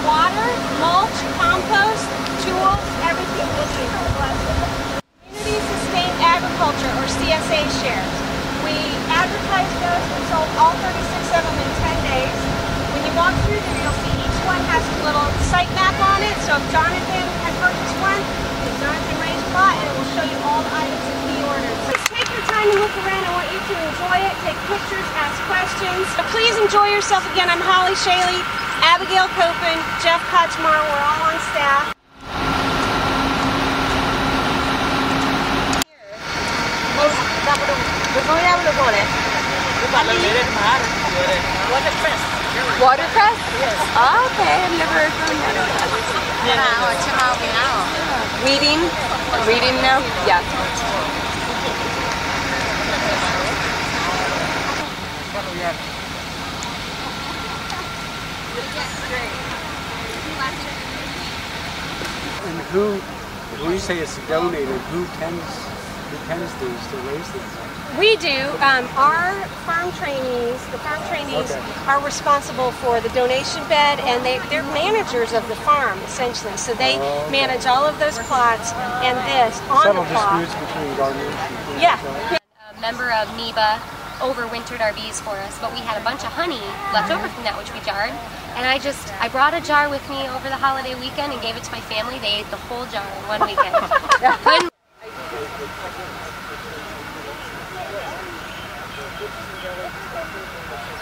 water, mulch, compost, tools, everything will do. Community Sustained Agriculture, or CSA shares. We advertised those and sold all 36 of them in 10 days. When you walk through there, you'll see each one has a little site map on it. So if Jonathan had purchased one, it's Jonathan Ray's plot, and it will show you all the items that he ordered. So take your time and look around. I want you to enjoy it, take pictures, ask questions. So please enjoy yourself. Again, I'm Holly Chaille, Abigail Copen, Jeff Kotchmar. We're all on staff. Watercress. Watercress? Yes. Oh, okay, I've never grown watercress. Weeding? Weeding now? Yeah. And who, when you say it's donated, who tends to raise these? We do. Our farm trainees, the farm trainees are responsible for the donation bed, and they're managers of the farm, essentially. So they manage all of those plots and this on the plot. Disputes between gardeners. Yeah. A member of NEBA overwintered our bees for us, but we had a bunch of honey left over from that, which we jarred. And I brought a jar with me over the holiday weekend and gave it to my family. They ate the whole jar in one weekend. Good.